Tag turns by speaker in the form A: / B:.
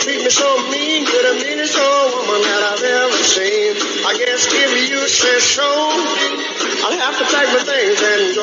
A: treat me so mean. You're the meanest old woman that I've ever seen. I guess if you say so, I'll have to pack my things and